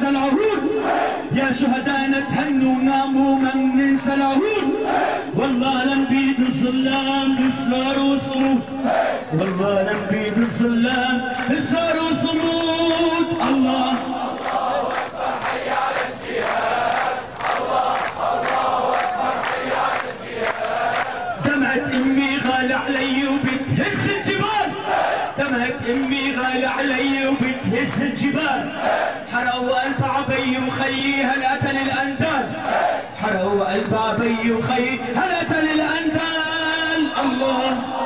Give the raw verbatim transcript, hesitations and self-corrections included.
سلاهون، يا شهدانا تهنوا ناموا من ننسى لاهون، والله لم بيد الظلام صار وصمود، والله لم بيد الظلام صار وصمود. الله الله أكبر حي على الجهاد، الله الله أكبر حي على الجهاد. دمعة أمي غالى علي وبتهز الجبال، دمعة أمي غالى علي وبتهز الجبال، حروا قلب عبي وخيي هلأت للأندال، حروا قلب عبي وخيي هلأت للأندال. الله